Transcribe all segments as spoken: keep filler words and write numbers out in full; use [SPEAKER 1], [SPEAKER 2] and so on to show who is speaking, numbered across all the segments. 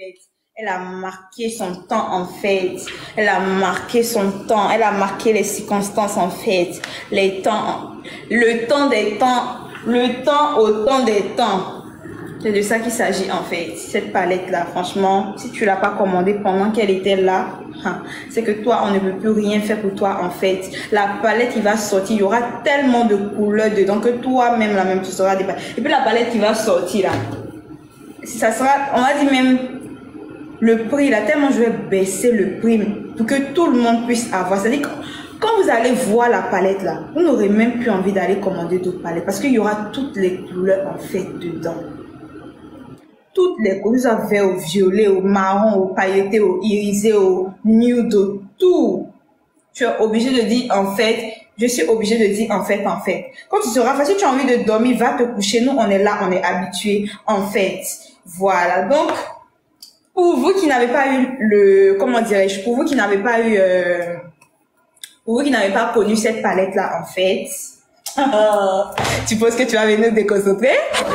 [SPEAKER 1] fait. Elle a marqué son temps, en fait. Elle a marqué son temps. Elle a marqué les circonstances, en fait. Les temps, le temps des temps, le temps au temps des temps. C'est de ça qu'il s'agit, en fait. Cette palette-là, franchement, si tu l'as pas commandée pendant qu'elle était là, hein, c'est que toi, on ne peut plus rien faire pour toi, en fait. La palette qui va sortir, il y aura tellement de couleurs dedans que toi-même, là même, tu sauras des palettes. Et puis la palette qui va sortir, là, ça sera, on va dire même, le prix, là, tellement je vais baisser le prix pour que tout le monde puisse avoir. C'est-à-dire que quand vous allez voir la palette, là, vous n'aurez même plus envie d'aller commander d'autres palettes parce qu'il y aura toutes les couleurs, en fait, dedans. Toutes les couleurs, vert, au violet, au marron, au pailleté, au irisé, au nude, au tout. Tu es obligé de dire en fait, je suis obligé de dire en fait, en fait. Quand tu seras facile, tu as envie de dormir, va te coucher. Nous, on est là, on est habitué en fait. Voilà. Donc, pour vous qui n'avez pas eu le, comment dirais-je, pour vous qui n'avez pas eu, euh, pour vous qui n'avez pas connu cette palette-là, en fait, tu penses que tu vas venir déconcentrer?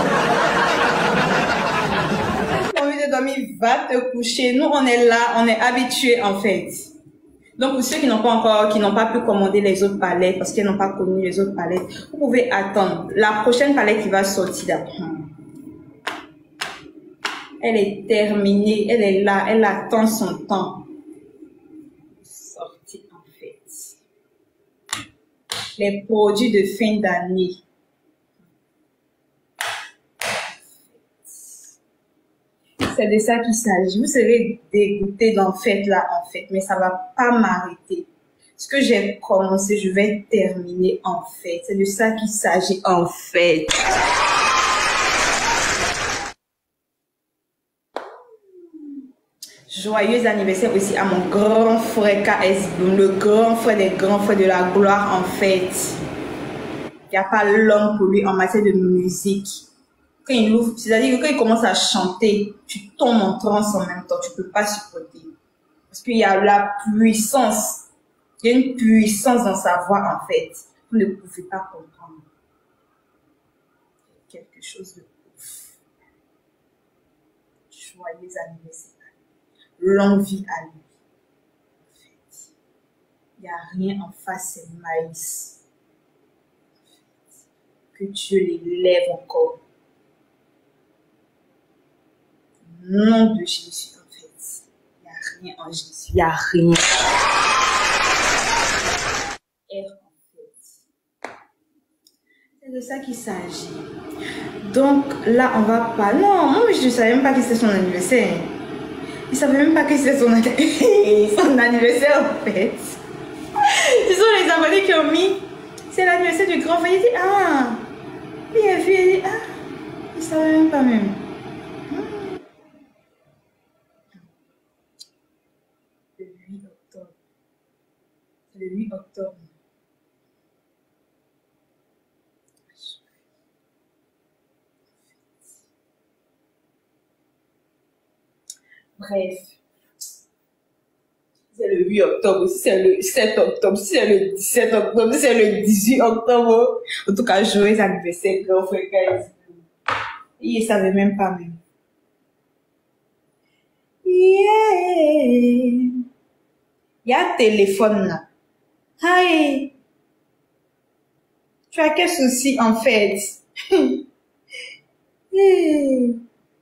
[SPEAKER 1] Dormir, va te coucher. Nous, on est là, on est habitués, en fait. Donc, pour ceux qui n'ont pas encore, qui n'ont pas pu commander les autres palettes, parce qu'ils n'ont pas connu les autres palettes, vous pouvez attendre. La prochaine palette qui va sortir, elle est terminée, elle est là, elle attend son temps. Sortie, en fait. Les produits de fin d'année. C'est de ça qu'il s'agit. Vous serez dégoûté d'en fait là, en fait, mais ça va pas m'arrêter. Ce que j'ai commencé, je vais terminer, en fait. C'est de ça qu'il s'agit, en fait. Joyeux anniversaire aussi à mon grand frère K S Bloom, le grand frère des grands frères de la gloire, en fait. Il n'y a pas l'homme pour lui en matière de musique. Quand il ouvre, c'est-à-dire que quand il commence à chanter, tu tombes en transe en même temps, tu peux pas supporter. Parce qu'il y a la puissance, il y a une puissance dans sa voix, en fait. Vous ne pouvez pas comprendre. Quelque chose de ouf. Joyeux anniversaire. Longue vie à lui. En fait, il n'y a rien en face, c'est maïs. En fait, que Dieu les lève encore. Nom de Jésus, en fait. Il n'y a rien en Jésus. Il n'y a rien. R, en fait. C'est de ça qu'il s'agit. Donc, là, on va pas... Non, moi, je ne savais même pas que c'était son anniversaire. Il ne savait même pas que c'était son, son anniversaire, en fait. Ce sont les abonnés qui ont mis... C'est l'anniversaire du grand frère. Il dit, ah... Il a vu, il dit, ah... Il ne savait même pas même. Le huit octobre. Bref. C'est le huit octobre, si c'est le sept octobre, si c'est le dix-sept octobre, si c'est le dix-huit octobre. En tout cas, joyeux anniversaire, grand frère. Il ne savait même pas même. Yeah. Il y a un téléphone là. Hi. Tu as quel souci en fait? Hey.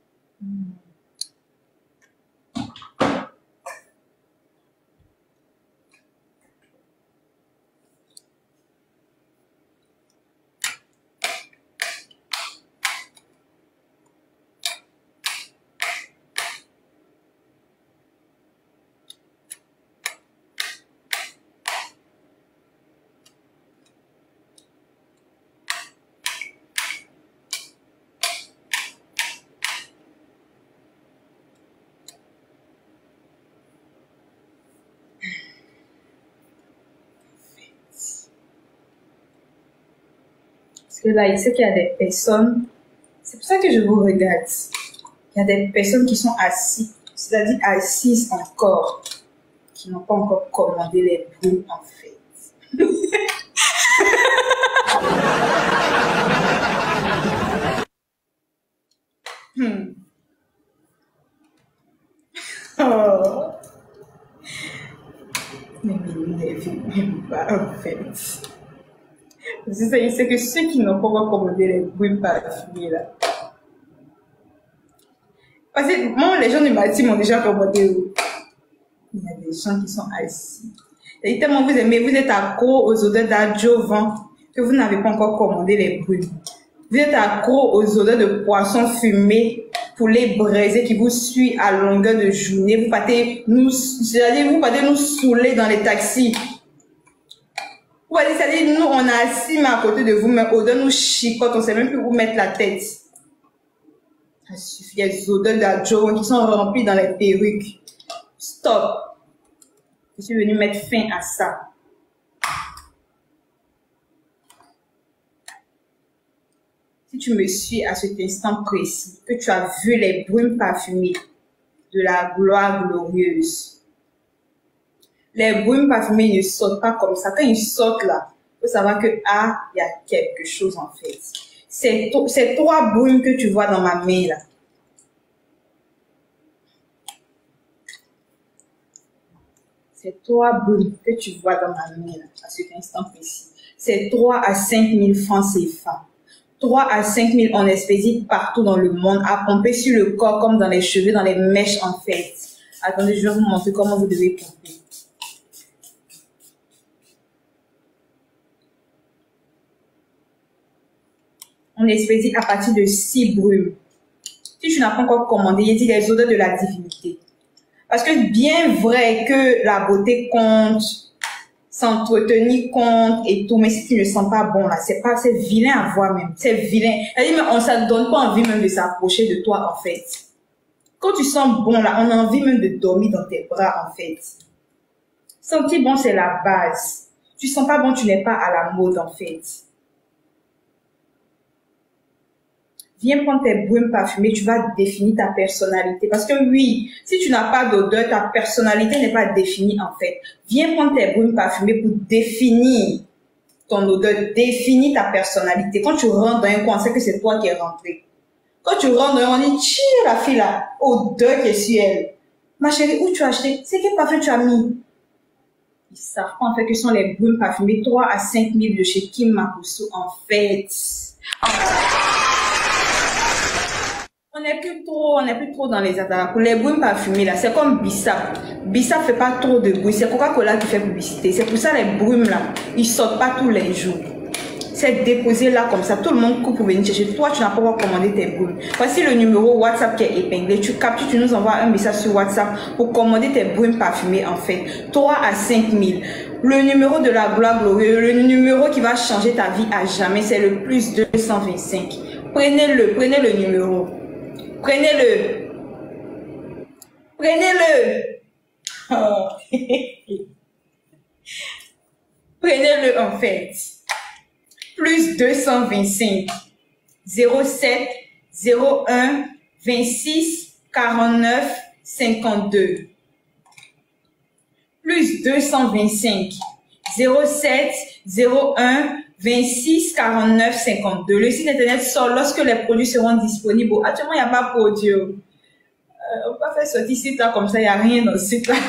[SPEAKER 1] Parce que là, il sait qu'il y a des personnes, c'est pour ça que je vous regarde. Il y a des personnes qui sont assises, c'est-à-dire assises encore, qui n'ont pas encore commandé les boules en fait. hmm. vous n'avez même pas en fait. C'est que ceux qui n'ont pas encore commandé les brumes parfumées là. Parce que moi, les gens du matin m'ont déjà commandé. Il y a des gens qui sont assis. Et tellement vous aimez, vous êtes accro aux odeurs d'adjuvant que vous n'avez pas encore commandé les brumes. Vous êtes accro aux odeurs de poissons fumés, poulet braisé qui vous suit à longueur de journée. Vous partez nous, c'est-à-dire vous partez nous saouler dans les taxis. Vous allez, c'est-à-dire nous on est assis mais à côté de vous, mais odeur nous chicote, on ne sait même plus où mettre la tête. Ça suffit, il y a des odeurs d'adjuvant qui sont remplies dans les perruques. Stop. Je suis venue mettre fin à ça. Si tu me suis à cet instant précis, que tu as vu les brumes parfumées de la gloire glorieuse. Les brumes parfumées ne sortent pas comme ça. Quand ils sortent là, il faut savoir que, ah, il y a quelque chose en fait. Ces, ces trois brumes que tu vois dans ma main là. Ces trois brumes que tu vois dans ma main là, à cet instant précis. C'est trois à cinq mille francs C F A. trois à cinq mille en expédie partout dans le monde, à pomper sur le corps comme dans les cheveux, dans les mèches en fait. Attendez, je vais vous montrer comment vous devez pomper. On expédie à partir de six brumes. Si tu n'as pas encore commandé, il dit les odeurs de la divinité. Parce que bien vrai que la beauté compte, s'entretenir compte et tout, mais si tu ne sens pas bon là, c'est pas, c'est vilain à voir même, c'est vilain. Elle dit, mais on ne donne pas envie même de s'approcher de toi en fait. Quand tu sens bon là, on a envie même de dormir dans tes bras en fait. Sentir bon, c'est la base. Tu sens pas bon, tu n'es pas à la mode en fait. Viens prendre tes brumes parfumées, tu vas définir ta personnalité. Parce que oui, si tu n'as pas d'odeur, ta personnalité n'est pas définie en fait. Viens prendre tes brumes parfumées pour définir ton odeur, définir ta personnalité. Quand tu rentres dans un coin, on sait que c'est toi qui es rentré. Quand tu rentres dans un coin, on dit, tiens la fille là, odeur qui est sur elle. Ma chérie, où tu as acheté? C'est quel parfum tu as mis? Ils savent pas en fait que ce sont les brumes parfumées trois à cinq mille de chez Kim Makusu en fait. En fait. On n'est plus trop, on n'est plus trop dans les attaques. Pour les brumes parfumées là, c'est comme Bissap. Bissap fait pas trop de bruit. C'est Coca-Cola qui fait publicité. C'est pour ça les brumes là, ils sortent pas tous les jours. C'est déposé là comme ça. Tout le monde coupe pour venir chercher. Toi, tu n'as pas encore commandé tes brumes. Voici le numéro WhatsApp qui est épinglé. Tu captures, tu nous envoies un message sur WhatsApp pour commander tes brumes parfumées en fait. trois à cinq mille. Le numéro de la gloire glorieuse, le numéro qui va changer ta vie à jamais, c'est le plus deux cent vingt-cinq. Prenez-le, prenez le numéro. Prenez-le. Prenez-le. Oh. Prenez-le en fait. Plus deux cent vingt-cinq. zéro sept zéro un vingt-six quarante-neuf cinquante-deux. Plus deux cent vingt-cinq. zéro sept zéro un vingt-six quarante-neuf cinquante-deux. Le site internet sort lorsque les produits seront disponibles. Actuellement, il n'y a pas de produit. Euh, on ne peut pas faire sortir site là comme ça, il n'y a rien dans ce site là.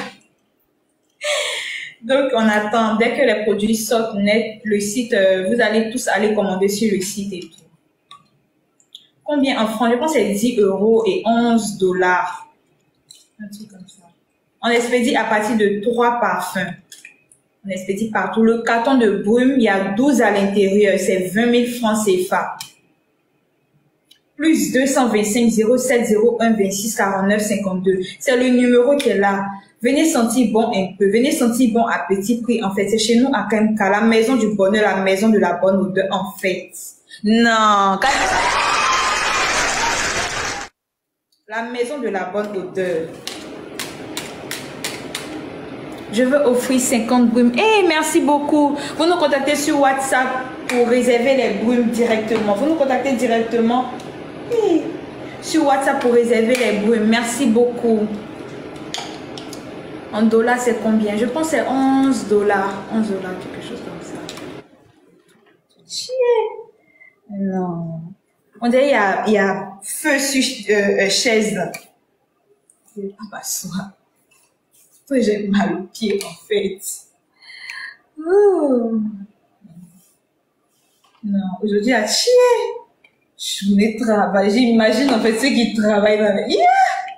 [SPEAKER 1] Donc, on attend. Dès que les produits sortent net, le site, euh, vous allez tous aller commander sur le site et tout. Combien en francs? Je pense que c'est dix euros et onze dollars. Un truc comme ça. On expédie à partir de trois parfums. On expédie partout. Le carton de brume, il y a douze à l'intérieur. C'est vingt mille francs C F A. Plus deux cent vingt-cinq zéro sept zéro un vingt-six quarante-neuf cinquante-deux. C'est le numéro qui est là. Venez sentir bon un peu. Venez sentir bon à petit prix. En fait, c'est chez nous à Kemka, la maison du bonheur, la maison de la bonne odeur. En fait. Non. La maison de la bonne odeur. Je veux offrir cinquante brumes. Eh, hey, merci beaucoup. Vous nous contactez sur WhatsApp pour réserver les brumes directement. Vous nous contactez directement hey, sur WhatsApp pour réserver les brumes. Merci beaucoup. En dollars, c'est combien? Je pense que c'est onze dollars. onze dollars, quelque chose comme ça. Chier. Non. On dirait qu'il y a, il y a feu sur euh, chaise. Je vais pas m'asseoir. J'ai mal au pied en fait. Ouh. Non, aujourd'hui, à chier. Je voulais travailler. J'imagine en fait ceux qui travaillent dans la... Yeah!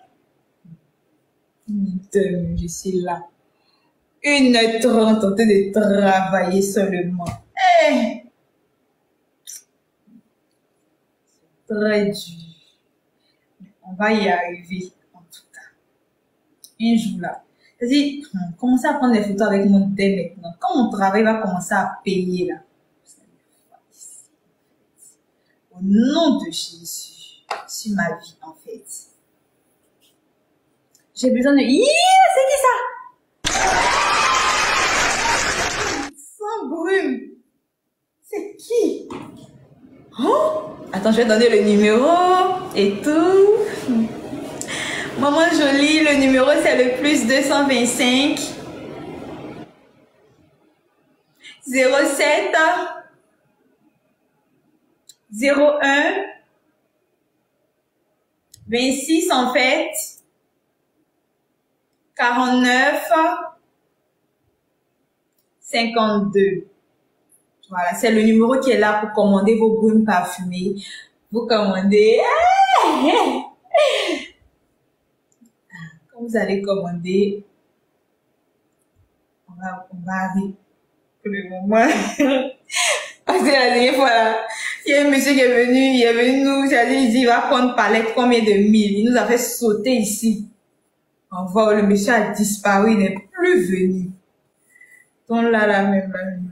[SPEAKER 1] Putain, je suis là. une heure trente en train de travailler seulement. Eh! C'est très dur. On va y arriver, en tout cas. Un jour là. C'est-à-dire, commencer à prendre des photos avec mon dé maintenant. Quand mon travail va commencer à payer là. Au nom de Jésus, sur ma vie en fait. J'ai besoin de... Yeah, c'est qui ça? Sans brume. C'est qui? Oh? Attends, je vais donner le numéro et tout. Maman jolie, le numéro c'est le plus deux cent vingt-cinq zéro sept zéro un vingt-six en fait quarante-neuf cinquante-deux. Voilà, c'est le numéro qui est là pour commander vos brumes parfumées. Vous commandez. Quand vous allez commander, on va, on va arriver pour le moment. Parce que la dernière fois, là, il y a un monsieur qui est venu, il est venu nous, il a dit, il dit, il va prendre palette combien de mille. Il nous a fait sauter ici. On voit, le monsieur a disparu, il n'est plus venu. Donc là, la même, la même.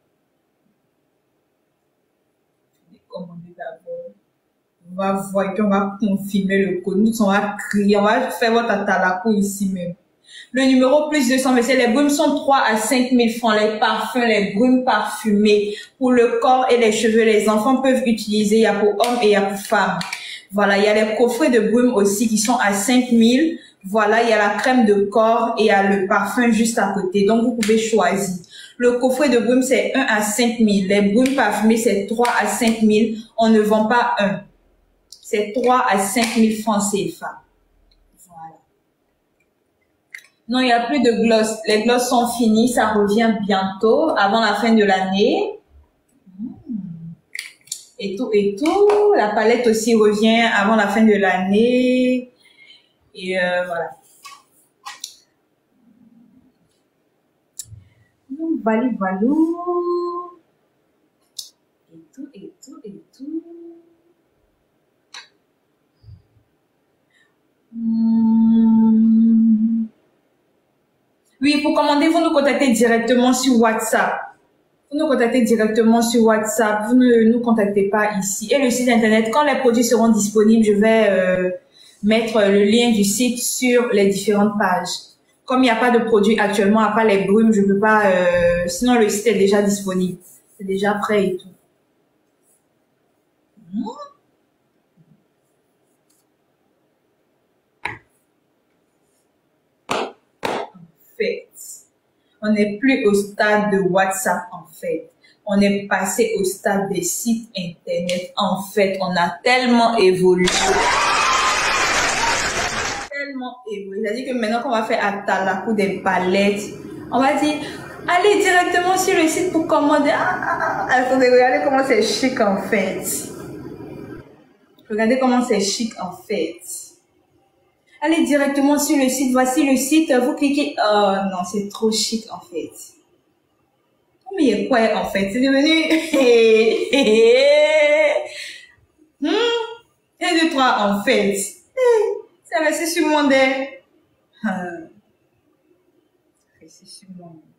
[SPEAKER 1] Commander d'abord. On va voir et puis on va confirmer le code. Nous, on va crier, on va faire votre atalakou ici même. Le numéro plus deux cent vingt, les brumes sont trois à cinq mille francs. Les parfums, les brumes parfumées pour le corps et les cheveux. Les enfants peuvent utiliser. Il y a pour hommes et il y a pour femmes. Voilà, il y a les coffrets de brumes aussi qui sont à cinq mille. Voilà, il y a la crème de corps et il y a le parfum juste à côté. Donc, vous pouvez choisir. Le coffret de brume, c'est un à cinq mille. Les brumes parfumées, c'est trois à cinq mille. On ne vend pas un. C'est trois à cinq mille francs C F A. Voilà. Non, il n'y a plus de gloss. Les gloss sont finis. Ça revient bientôt, avant la fin de l'année. Et tout, et tout. La palette aussi revient avant la fin de l'année. Et euh, voilà. Donc, valou, valou. Et tout, et tout, et tout. Hmm. Oui, pour commander, vous nous contactez directement sur WhatsApp. Vous nous contactez directement sur WhatsApp. Vous ne nous contactez pas ici. Et le site internet, quand les produits seront disponibles, je vais euh, mettre le lien du site sur les différentes pages. Comme il n'y a pas de produits actuellement, à part les brumes, je ne peux pas... Euh, sinon, le site est déjà disponible. C'est déjà prêt et tout. Mmh. En fait, on n'est plus au stade de WhatsApp, en fait. On est passé au stade des sites internet. En fait, on a tellement évolué. Tellement évolué. C'est-à-dire que maintenant qu'on va faire atalakou des palettes, on va dire, allez directement sur le site pour commander. Ah, ah, ah. Attendez, regardez comment c'est chic en fait. Regardez comment c'est chic en fait. Allez directement sur le site. Voici le site. Vous cliquez. Oh non, c'est trop chic en fait. Mais il y a quoi en fait? C'est devenu... hmm? Un, deux, trois en fait. C'est resté sur mon dé. C'est sur mon